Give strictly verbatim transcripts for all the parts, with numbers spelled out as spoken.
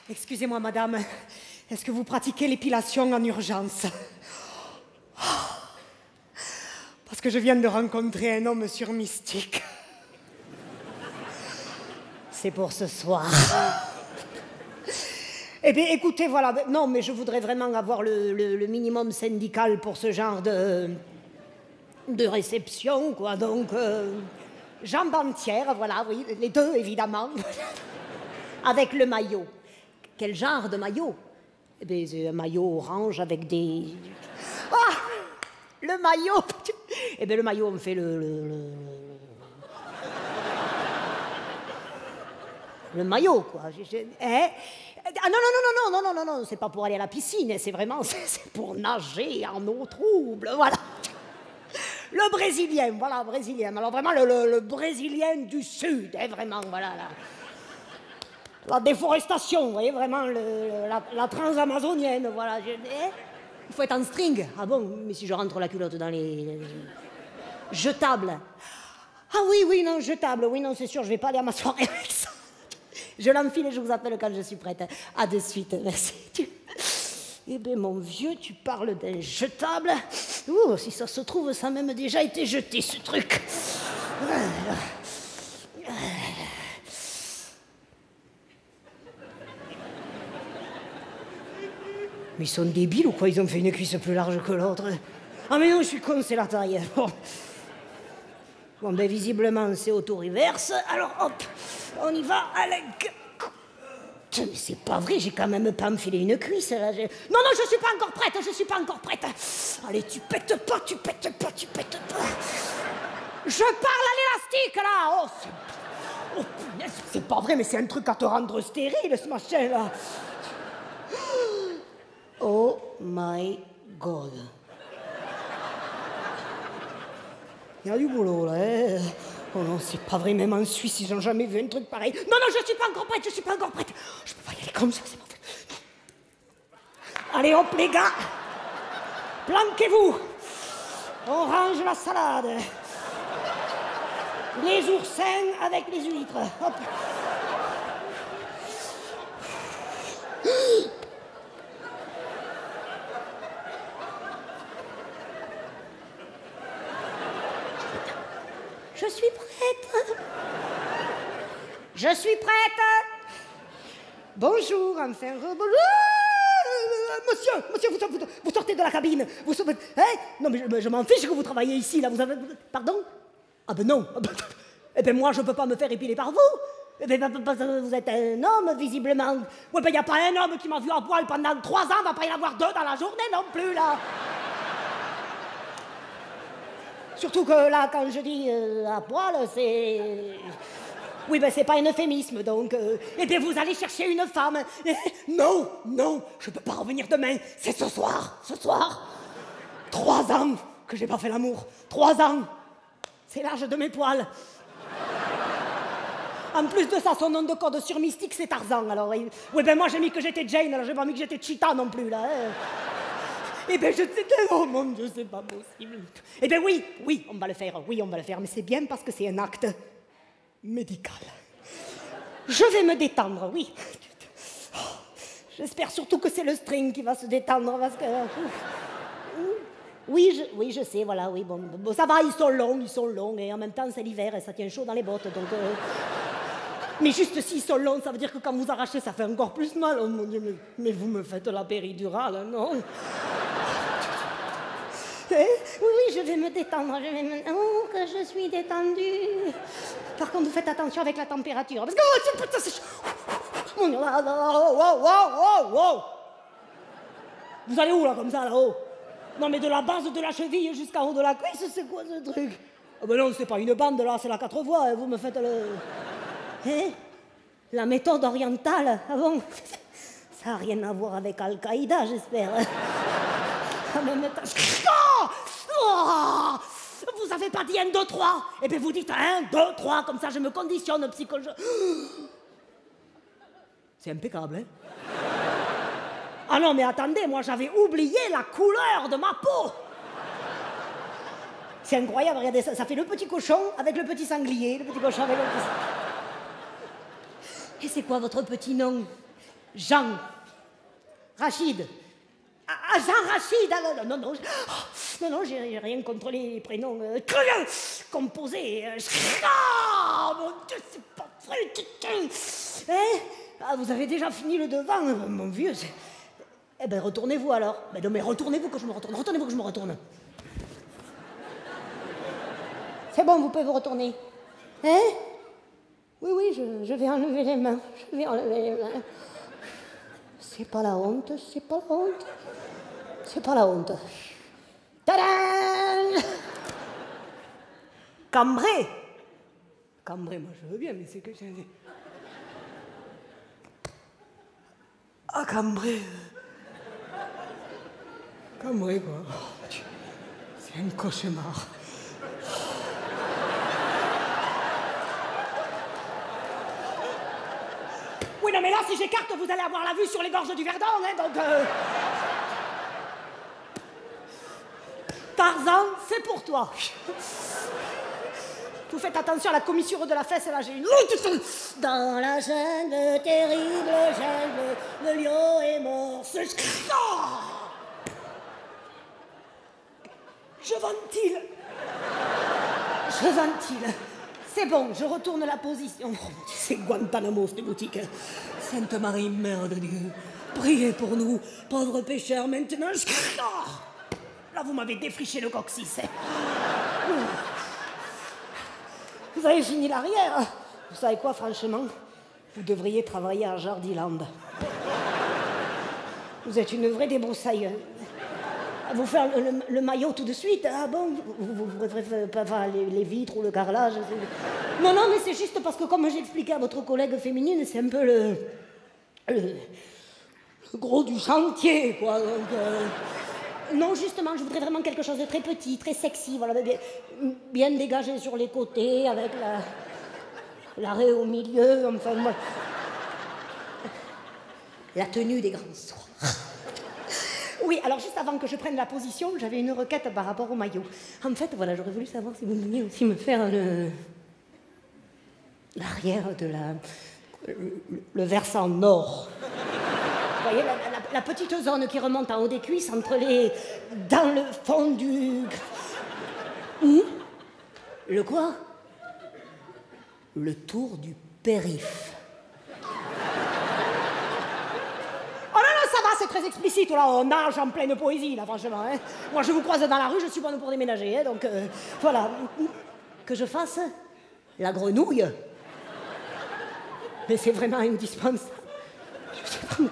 Excusez-moi, madame, est-ce que vous pratiquez l'épilation en urgence? Parce que je viens de rencontrer un homme sur Mystique. C'est pour ce soir. Eh bien, écoutez, voilà, non, mais je voudrais vraiment avoir le, le, le minimum syndical pour ce genre de, de réception, quoi, donc... Euh, jambes entières, voilà, oui, les deux, évidemment, avec le maillot. Quel genre de maillot? Eh bien, c'est un maillot orange avec des... Ah! Le maillot! Eh bien, le maillot, on me fait le... le, le... le maillot, quoi. Hein? Ah non, non, non, non, non, non, non, non, c'est pas pour aller à la piscine, c'est vraiment, c'est pour nager en eau trouble, voilà. Le brésilien, voilà, brésilien. Alors vraiment, le, le, le brésilien du Sud, hein, vraiment, voilà. La, la déforestation, vous voyez, vraiment, le, la, la transamazonienne, voilà. Je, hein? Il faut être en string. Ah bon, mais si je rentre la culotte dans les... les jetables. Ah oui, oui, non, jetable, oui, non, c'est sûr, je vais pas aller à ma soirée avec ça. Je l'enfile et je vous appelle quand je suis prête. À de suite, merci. Eh bien, mon vieux, tu parles d'un jetable. Ouh, si ça se trouve, ça a même déjà été jeté, ce truc. Mais ils sont débiles ou quoi? Ils ont fait une cuisse plus large que l'autre. Ah mais non, je suis con, c'est la taille. Bon, bon ben visiblement, c'est auto-reverse. Alors, hop, on y va avec... Mais c'est pas vrai, j'ai quand même pas enfilé une cuisse, là. Non, non, je suis pas encore prête, je suis pas encore prête. Allez, tu pètes pas, tu pètes pas, tu pètes pas. Je parle à l'élastique, là. Oh, c'est... Oh, punaise, c'est pas vrai, mais c'est un truc à te rendre stérile, ce machin-là. Oh my God. Il y a du boulot, là, hein. Oh non, c'est pas vrai, même en Suisse, ils ont jamais vu un truc pareil. Non, non, je suis pas encore prête, je suis pas encore prête. Je peux pas y aller comme ça, c'est pas vrai. Allez, hop, les gars. Planquez-vous. On range la salade. Les oursins avec les huîtres. Hop. Je suis prête. Je suis prête. Bonjour, enfin, bonjour. Monsieur, monsieur, vous, vous, vous sortez de la cabine. Vous sortez... Hein? Non, mais je, je m'en fiche que vous travaillez ici, là. Vous avez... Pardon? Ah ben non. Eh ben moi, je peux pas me faire épiler par vous. Eh ben, vous êtes un homme, visiblement. Ouais, ben, y a pas un homme qui m'a vu à poil pendant trois ans. Va pas y en avoir deux dans la journée non plus, là. Surtout que là, quand je dis euh, à poil, c'est... Oui, ben c'est pas un euphémisme, donc... Euh... Eh bien, vous allez chercher une femme. Non, non, je peux pas revenir demain. C'est ce soir, ce soir. Trois ans que j'ai pas fait l'amour. Trois ans. C'est l'âge de mes poils. En plus de ça, son nom de code sur Mystique, c'est Tarzan. Alors, oui, oui ben moi, j'ai mis que j'étais Jane, alors j'ai pas mis que j'étais Cheetah non plus, là. Hein. Eh bien, je sais... Oh mon Dieu, c'est pas possible. Eh bien, oui, oui, on va le faire, oui, on va le faire, mais c'est bien parce que c'est un acte médical. Je vais me détendre, oui. J'espère surtout que c'est le string qui va se détendre, parce que... Oui, je, oui, je sais, voilà, oui, bon, bon, ça va, ils sont longs, ils sont longs, et en même temps, c'est l'hiver, et ça tient chaud dans les bottes, donc... Euh... Mais juste s'ils sont longs, ça veut dire que quand vous arrachez, ça fait encore plus mal. Oh mon Dieu, mais, mais vous me faites la péridurale, non? Eh, oui, oui, je vais me détendre, je vais me... Oh, que je suis détendue. Par contre, vous faites attention avec la température, parce que... Oh, putain, c'est chaud. Oh, là, là, oh, oh, oh, oh, oh. Vous allez où, là, comme ça, là-haut? Non, mais de la base de la cheville jusqu'en haut de la cuisse, c'est quoi, ce truc? Oh, ben non, c'est pas une bande, là, c'est la quatre voies, hein. Vous me faites le... Hein? La méthode orientale, ah bon? Ça n'a rien à voir avec Al-Qaïda, j'espère. En même temps... Oh! Oh! Vous avez pas dit un, deux, trois? Eh bien, vous dites un, deux, trois, comme ça je me conditionne psychologiquement. C'est impeccable, hein? Ah non, mais attendez, moi j'avais oublié la couleur de ma peau. C'est incroyable, regardez ça, ça fait le petit cochon avec le petit sanglier, le petit cochon avec le petit... Et c'est quoi votre petit nom? Jean. Rachid. Ah, Jean Rachid. Ah, non, non, non, non, non, non j'ai rien contre les prénoms euh, composés. Euh, ah, mon Dieu, c'est pas vrai. Hein? Ah, vous avez déjà fini le devant, mon vieux. Eh ben, retournez-vous alors. Ben non, mais retournez-vous que je me retourne. Retournez-vous que je me retourne. C'est bon, vous pouvez vous retourner. Hein? Oui, oui, je, je vais enlever les mains. Je vais enlever les mains. C'est pas la honte, c'est pas la honte. C'est pas la honte. Tadam! Cambré. Cambré, moi je veux bien, mais c'est que j'ai... Ah, cambré. Cambré, quoi. Oh, c'est un cauchemar. Oui, non, mais là, si j'écarte, vous allez avoir la vue sur les gorges du Verdon, hein, donc... Euh... Tarzan, c'est pour toi. Vous faites attention à la commissure de la fesse, là, j'ai une... Dans la jungle, terrible jungle, le lion est mort, ce... Je ventile. Je ventile. C'est bon, je retourne la position. Oh, c'est Guantanamo, cette boutique. Sainte Marie, Mère de Dieu, priez pour nous, pauvres pécheurs, maintenant. Là, vous m'avez défriché le coccyx. Vous avez fini l'arrière. Vous savez quoi, franchement? Vous devriez travailler à Jardiland. Vous êtes une vraie débroussailleuse. Vous faire le, le, le maillot tout de suite, ah bon? Vous ne préférez pas les, les vitres ou le carrelage? Non, non, mais c'est juste parce que, comme j'ai expliqué à votre collègue féminine, c'est un peu le, le, le gros du chantier, quoi. Donc, euh, non, justement, je voudrais vraiment quelque chose de très petit, très sexy, voilà, bien, bien dégagé sur les côtés, avec la, l'arrêt au milieu, enfin, moi, la tenue des grands soirs. Oui, alors juste avant que je prenne la position, j'avais une requête par rapport au maillot. En fait, voilà, j'aurais voulu savoir si vous pouviez aussi me faire le... l'arrière de la... le, le versant nord. Vous voyez, la, la, la petite zone qui remonte en haut des cuisses, entre les... dans le fond du... Où? Le quoi? Le tour du périph'. C'est très explicite, là, on nage en pleine poésie, là, franchement. Hein. Moi, je vous croise dans la rue, je suis bonne pour déménager, hein, donc euh, voilà. Que je fasse la grenouille. Mais c'est vraiment indispensable. Je sais pas.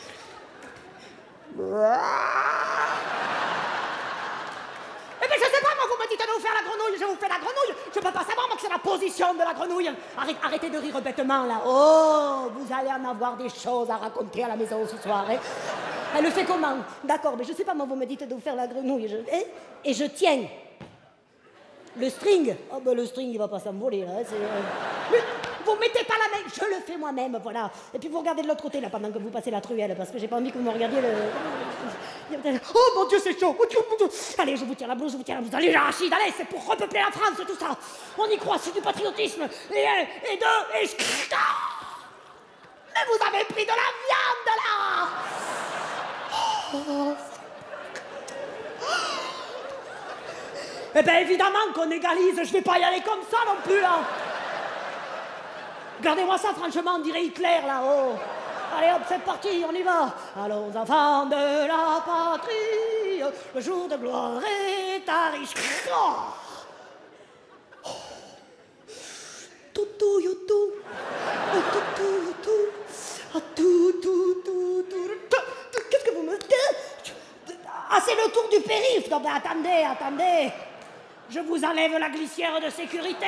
Eh bien, je sais pas, moi, vous me dites de vous faire la grenouille, je vous fais la grenouille. Je peux pas savoir, moi, que c'est la position de la grenouille. Arrête, arrêtez de rire bêtement, là. Oh, vous allez en avoir des choses à raconter à la maison ce soir, hein. Elle le fait comment? D'accord, mais je sais pas, moi, vous me dites de vous faire la grenouille. Je... Et, et je tiens. Le string. Oh, ben, le string, il va pas s'envoler, là. Euh... Vous mettez pas la main, je le fais moi-même, voilà. Et puis vous regardez de l'autre côté, là, pendant que vous passez la truelle, parce que j'ai pas envie que vous me regardiez le... Oh, mon Dieu, c'est chaud. Oh, Dieu, mon Dieu. Allez, je vous tire la blouse, je vous tire la blouse. Allez, Rachid, allez, c'est pour repeupler la France, tout ça. On y croit, c'est du patriotisme. Et un, et deux, et... Mais vous avez pris de la viande, là. Oh. Eh bien, évidemment qu'on égalise, je vais pas y aller comme ça non plus, là. Regardez-moi ça, franchement, on dirait Hitler, là-haut. Allez, hop, c'est parti, on y va. Allons, enfants de la patrie, le jour de gloire est arrivé. Oh. Toutou, youtou. Toutou, youtou. Toutou, toutou. Qu'est-ce que vous me dites? Ah, c'est le tour du périph'. Non, mais attendez, attendez. Je vous enlève la glissière de sécurité.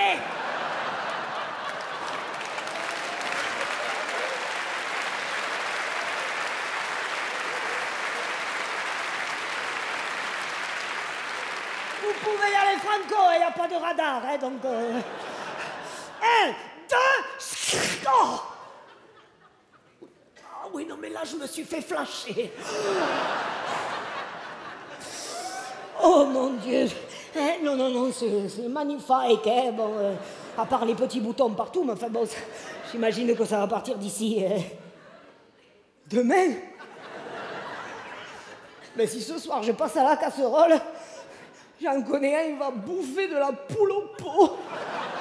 Vous pouvez y aller franco, il n'y a pas de radar, hein, donc... Euh... Un, deux... Oh. Ah oui, non, mais là, je me suis fait flasher. Oh, mon Dieu. Hein, non, non, non, c'est magnifique, hein, bon... Euh, à part les petits boutons partout, mais enfin, bon, j'imagine que ça va partir d'ici... Euh, Demain? Mais si ce soir je passe à la casserole, j'en connais un, il va bouffer de la poule au pot.